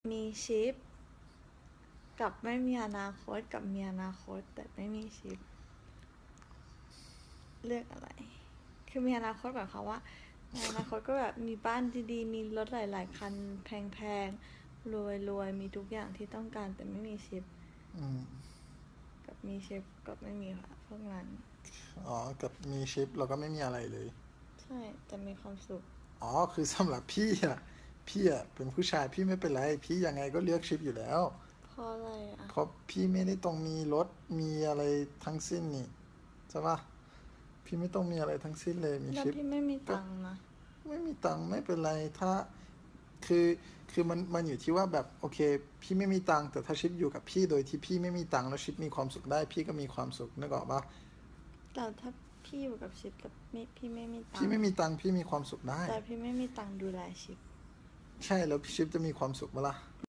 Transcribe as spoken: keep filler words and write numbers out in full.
มีชิปกับไม่มีอนาคตกับมีอนาคตแต่ไม่มีชิปเลือกอะไรคือมีอนาคตแบบเขาว่าในอนาคตก็แบบมีบ้านดีๆมีรถหลายๆคันแพงๆรวยๆมีทุกอย่างที่ต้องการแต่ไม่มีชิปกับมีชิปกับไม่มีค่ะพวกนั้นอ๋อกับมีชิปเราก็ไม่มีอะไรเลยใช่แต่มีความสุขอ๋อคือสำหรับพี่อะพี่อะเป็นผู้ชายพี่ไม่เป็นไรพี่ยังไงก็เลือกชิปอยู่แล้วเพราะอะไรอ่ะเพราะพี่ไม่ได้ต้องมีรถมีอะไรทั้งสิ้นนี่ใช่ปะพี่ไม่ต้องมีอะไรทั้งสิ้นเลยมีแล้วชิปพี่ไม่มีก็ตังค์นะไม่มีตังค์ไม่เป็นไรถ้าคือคือมันมันอยู่ที่ว่าแบบโอเคพี่ไม่มีตังค์แต่ถ้าชิปอยู่กับพี่โดยที่พี่ไม่มีตังค์แล้วชิปมีความสุขได้พี่ก็มีความสุขนึกออกปะแต่ถ้าพี่อยู่กับชิปแล้วไม่พี่ไม่มีตัพี่งค์ไม่มีตังค์พี่มีความสุขได้แต่พี่ไม่มีตังค์ดูแลชิปใช่แล้วพี่ชิปจะมีความสุขเมื่อล่ะ